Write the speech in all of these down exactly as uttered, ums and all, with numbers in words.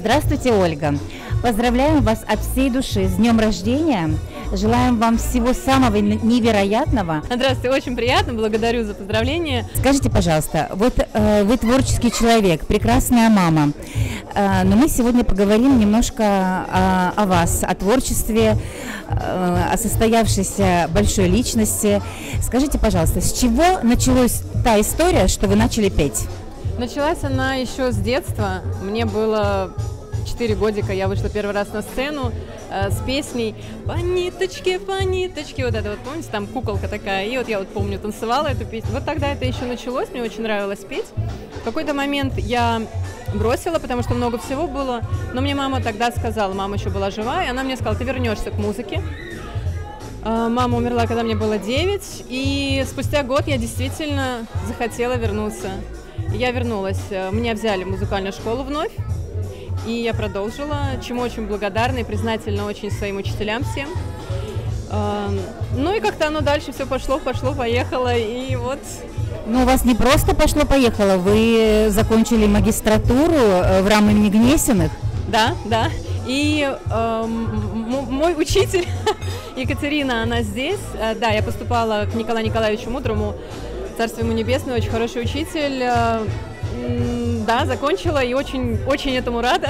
Здравствуйте, Ольга. Поздравляем вас от всей души с днем рождения. Желаем вам всего самого невероятного. Здравствуйте, очень приятно, благодарю за поздравления. Скажите, пожалуйста, вот э, вы творческий человек, прекрасная мама, э, но мы сегодня поговорим немножко о, о вас, о творчестве, э, о состоявшейся большой личности. Скажите, пожалуйста, с чего началась та история, что вы начали петь? Началась она еще с детства. Мне было четыре годика, я вышла первый раз на сцену э, с песней «По ниточке, по ниточке», вот это вот, помните, там куколка такая, и вот я вот помню, танцевала эту песню. Вот тогда это еще началось, мне очень нравилось петь. В какой-то момент я бросила, потому что много всего было, но мне мама тогда сказала, мама еще была жива, и она мне сказала: ты вернешься к музыке. Э, мама умерла, когда мне было девять, и спустя год я действительно захотела вернуться. Я вернулась, меня взяли в музыкальную школу вновь, и я продолжила, чему очень благодарна и признательна очень своим учителям всем. Ну и как-то оно дальше все пошло, пошло, поехало, и вот. Ну, у вас не просто пошло-поехало, вы закончили магистратуру в РАМ имени Гнесиных. Да, да, и э, мой учитель Екатерина, она здесь, да, я поступала к Николаю Николаевичу Мудрому, царство ему небесное, очень хороший учитель. Да, закончила и очень, очень этому рада.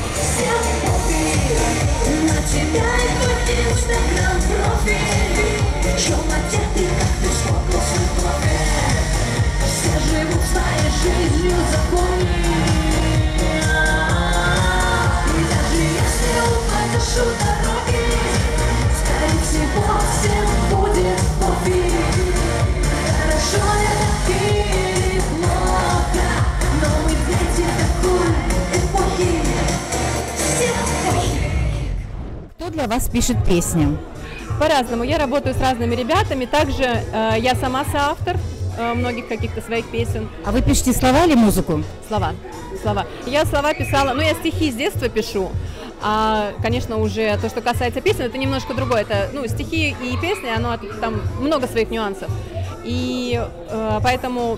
Кто для вас пишет песни? По-разному. Я работаю с разными ребятами. Также э, я сама соавтор э, многих каких-то своих песен. А вы пишете слова или музыку? Слова. Слова. Я слова писала, ну я стихи с детства пишу. А, конечно, уже то, что касается песен, это немножко другое. Это, ну, стихи и песни, оно там много своих нюансов. И э, поэтому,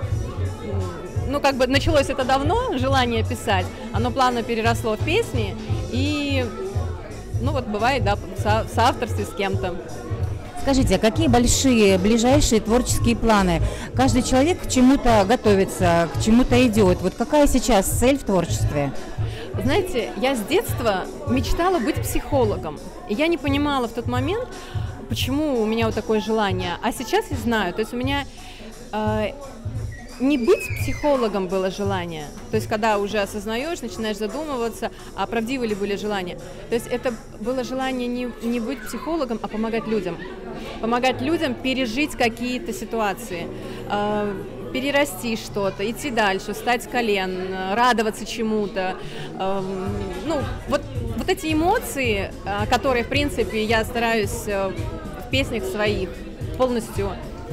ну, как бы началось это давно, желание писать. Оно плавно переросло в песни. И, ну, вот бывает, да, в соавторстве с кем-то. Скажите, а какие большие, ближайшие творческие планы? Каждый человек к чему-то готовится, к чему-то идет. Вот какая сейчас цель в творчестве? Знаете, я с детства мечтала быть психологом. И я не понимала в тот момент, почему у меня вот такое желание. А сейчас я знаю, то есть у меня э, не быть психологом было желание. То есть когда уже осознаешь, начинаешь задумываться, а правдивы ли были желания. То есть это было желание не, не быть психологом, а помогать людям. Помогать людям пережить какие-то ситуации, э, перерасти что-то, идти дальше, встать с колен, радоваться чему-то. Э, ну, вот, вот эти эмоции, э, которые, в принципе, я стараюсь э, в песнях своих полностью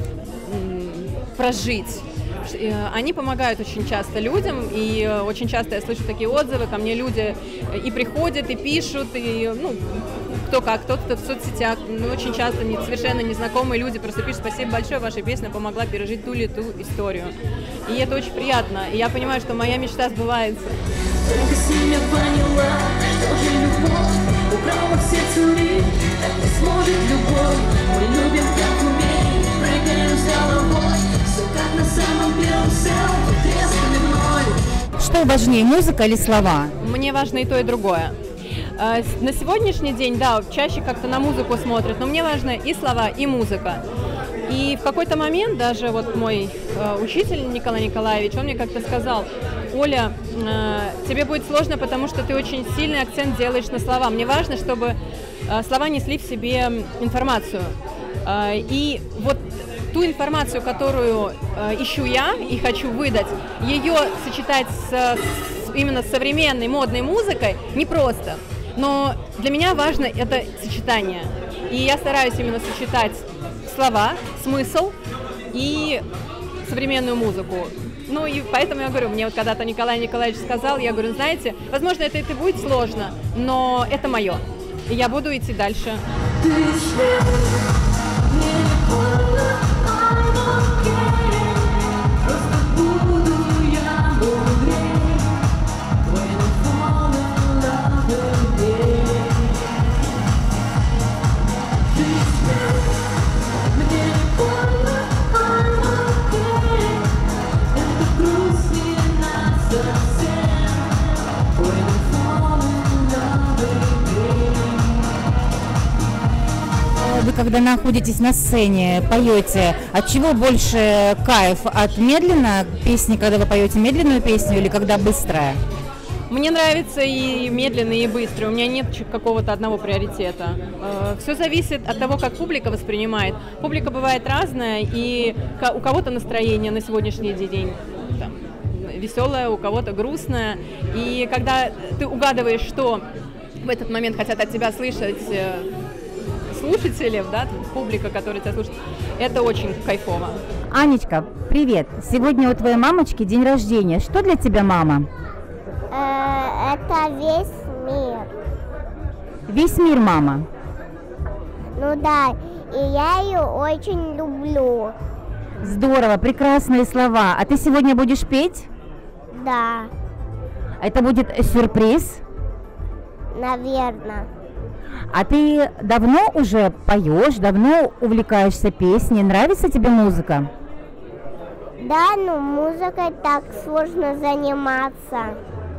э, прожить. Они помогают очень часто людям, и очень часто я слышу такие отзывы, ко мне люди и приходят, и пишут, и, ну, кто как, кто-то в соцсетях, ну, очень часто не, совершенно незнакомые люди просто пишут: спасибо большое, ваша песня помогла пережить ту или ту историю. И это очень приятно, и я понимаю, что моя мечта сбывается. Только семя поняла, что же любовь украла все цури, так не сможет любовь, мы любим, как умеем, прыгаем с головой, все как на самом первом селфи, тресками мной. Что важнее, музыка или слова? Мне важно и то, и другое. На сегодняшний день, да, чаще как-то на музыку смотрят, но мне важно и слова, и музыка. И в какой-то момент даже вот мой э, учитель Николай Николаевич, он мне как-то сказал: Оля, э, тебе будет сложно, потому что ты очень сильный акцент делаешь на слова. Мне важно, чтобы э, слова несли в себе информацию. Э, и вот ту информацию, которую э, ищу я и хочу выдать, ее сочетать с, с, именно с современной модной музыкой непросто. Но для меня важно это сочетание. И я стараюсь именно сочетать слова, смысл и современную музыку. Ну и поэтому я говорю, мне вот когда-то Николай Николаевич сказал, я говорю: знаете, возможно, это и будет сложно, но это мое. И я буду идти дальше. Просто буду я мудрее, твоим фоном. вы, когда находитесь на сцене, поете, от чего больше кайф? От медленно песни, когда вы поете медленную песню, или когда быстрая? Мне нравится и медленный, и быстрый. У меня нет какого-то одного приоритета. Все зависит от того, как публика воспринимает. Публика бывает разная, и у кого-то настроение на сегодняшний день там, веселое, у кого-то грустное. И когда ты угадываешь, что в этот момент хотят от тебя слышать слушатели, да, публика, которая тебя слушает, это очень кайфово. Анечка, привет! Сегодня у твоей мамочки день рождения. Что для тебя мама? Это весь мир. Весь мир, мама? Ну да, и я ее очень люблю. Здорово, прекрасные слова. А ты сегодня будешь петь? Да. Это будет сюрприз? Наверное. А ты давно уже поешь, давно увлекаешься песней? Нравится тебе музыка? Да, но музыкой так сложно заниматься.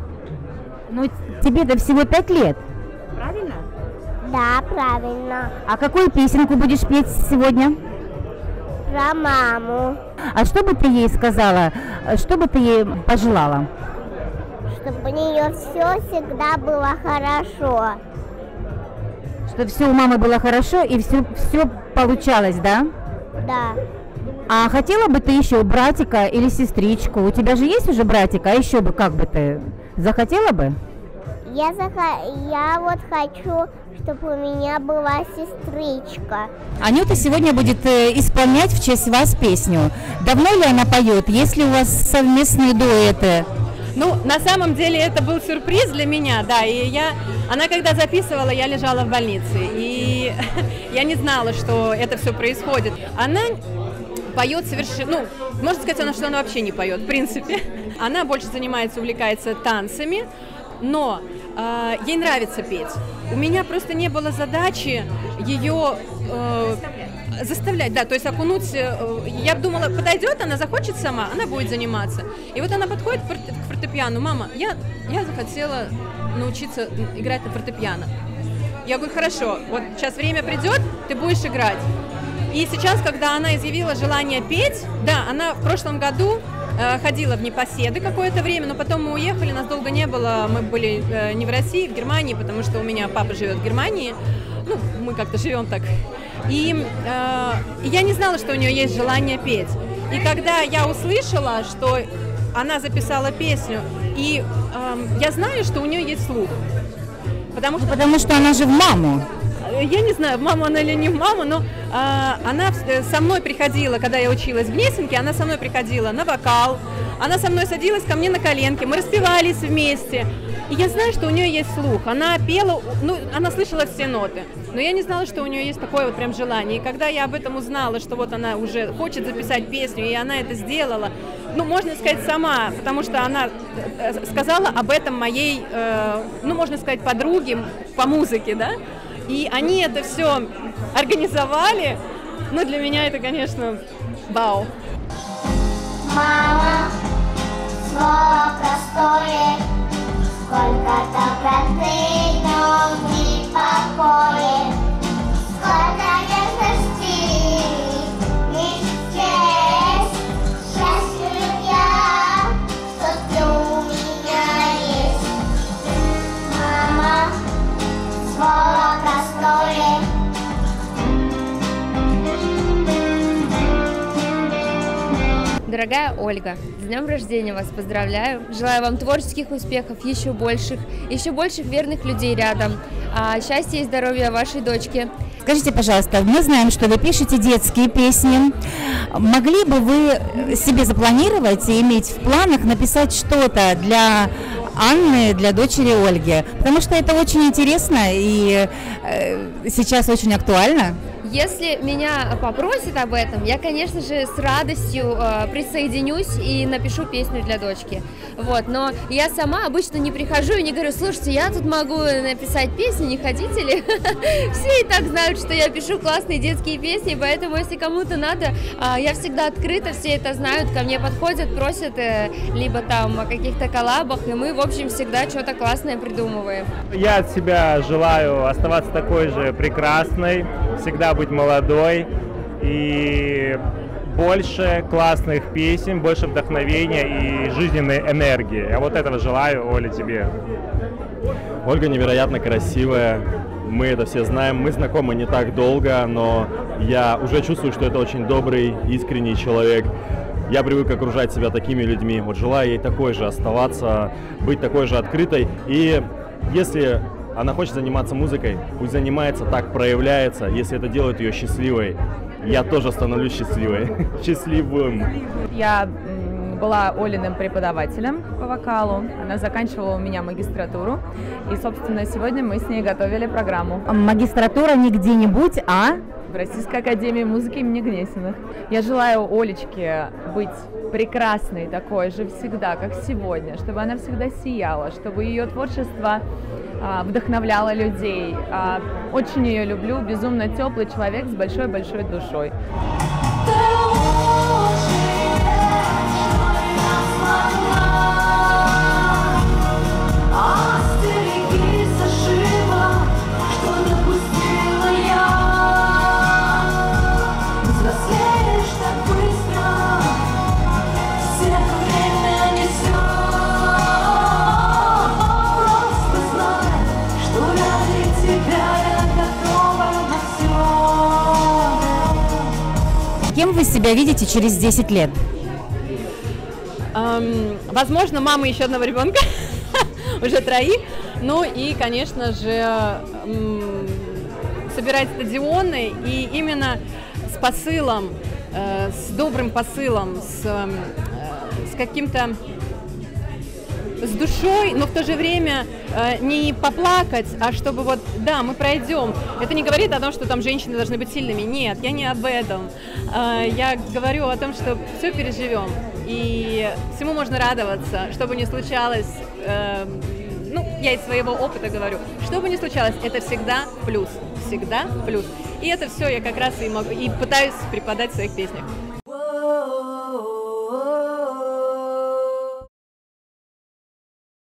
Ну, тебе-то всего пять лет. Правильно? Да, правильно. А какую песенку будешь петь сегодня? Про маму. А что бы ты ей сказала, что бы ты ей пожелала? Чтобы у нее все всегда было хорошо. Чтобы все у мамы было хорошо и все, все получалось, да? Да. А хотела бы ты еще братика или сестричку? У тебя же есть уже братик, а еще бы как бы ты захотела бы? Я, зах... я вот хочу, чтобы у меня была сестричка. Анюта сегодня будет э, исполнять в честь вас песню. Давно ли она поет? Есть ли у вас совместные дуэты? Ну, на самом деле это был сюрприз для меня, да, и я, она когда записывала, я лежала в больнице, и я не знала, что это все происходит. Она поет совершенно, ну, можно сказать, она, что она вообще не поет, в принципе. Она больше занимается, увлекается танцами, но э, ей нравится петь. У меня просто не было задачи ее э, заставлять, да, то есть окунуть. Э, я думала, подойдет, она захочет сама, она будет заниматься. И вот она подходит к фортепиану: мама, я, я захотела научиться играть на фортепиано. Я говорю, хорошо, вот сейчас время придет, ты будешь играть. И сейчас, когда она изъявила желание петь, да, она в прошлом году э, ходила в непоседы какое-то время, но потом мы уехали, нас долго не было, мы были э, не в России, в Германии, потому что у меня папа живет в Германии, ну, мы как-то живем так. И э, я не знала, что у нее есть желание петь. И когда я услышала, что она записала песню, и э, я знаю, что у нее есть слух. Потому что, потому что она же в маму. Я не знаю, в маму она или не в маму, но а, она со мной приходила, когда я училась в Гнесинке, она со мной приходила на вокал, она со мной садилась ко мне на коленки, мы распевались вместе. И я знаю, что у нее есть слух, она пела, ну, она слышала все ноты, но я не знала, что у нее есть такое вот прям желание. И когда я об этом узнала, что вот она уже хочет записать песню, и она это сделала, ну, можно сказать, сама, потому что она сказала об этом моей, э, ну, можно сказать, подруге по музыке, да, и они это все организовали, ну, для меня это, конечно, вау. Мама, слово простое, сколько-то протеинов и покоя, сколько нежностей, не честь, счастлив я, что ты у меня есть. Мама, слово простое. Дорогая Ольга, с днем рождения вас поздравляю. Желаю вам творческих успехов, еще больших, еще больших верных людей рядом. А, счастья и здоровья вашей дочке. Скажите, пожалуйста, мы знаем, что вы пишете детские песни. Могли бы вы себе запланировать и иметь в планах написать что-то для Анны, для дочери Ольги? Потому что это очень интересно и э, сейчас очень актуально. Если меня попросят об этом, я, конечно же, с радостью э, присоединюсь и напишу песню для дочки. Вот, но я сама обычно не прихожу и не говорю: слушайте, я тут могу написать песню, не хотите ли? Все и так знают, что я пишу классные детские песни, поэтому, если кому-то надо, э, я всегда открыта, все это знают, ко мне подходят, просят, э, либо там о каких-то коллабах, и мы, в общем, всегда что-то классное придумываем. Я от себя желаю оставаться такой же прекрасной, всегда быть быть молодой и больше классных песен, больше вдохновения и жизненной энергии. Я вот этого желаю, Оля, тебе. Ольга невероятно красивая, мы это все знаем, мы знакомы не так долго, но я уже чувствую, что это очень добрый, искренний человек. Я привык окружать себя такими людьми, вот желаю ей такой же оставаться, быть такой же открытой. И если она хочет заниматься музыкой, пусть занимается, так проявляется, если это делает ее счастливой. Я тоже становлюсь счастливой, счастливым. Я была Олиным преподавателем по вокалу, она заканчивала у меня магистратуру, и, собственно, сегодня мы с ней готовили программу. Магистратура не где-нибудь, а в Российской академии музыки имени Гнесиных. Я желаю Олечке быть прекрасной такой же всегда, как сегодня, чтобы она всегда сияла, чтобы ее творчество а, вдохновляло людей. А, очень ее люблю, безумно теплый человек с большой-большой душой. Кем вы себя видите через десять лет? Эм, возможно, мама еще одного ребенка, уже троих. Ну и, конечно же, эм, собирать стадионы и именно с посылом, э, с добрым посылом, с, э, с каким-то, с душой, но в то же время э, не поплакать, а чтобы вот, да, мы пройдем. Это не говорит о том, что там женщины должны быть сильными. Нет, я не об этом. Э, я говорю о том, что все переживем. И всему можно радоваться, что бы ни случалось. Э, ну, я из своего опыта говорю, что бы ни случалось, это всегда плюс. Всегда плюс. И это все я как раз и, могу, и пытаюсь преподать в своих песнях.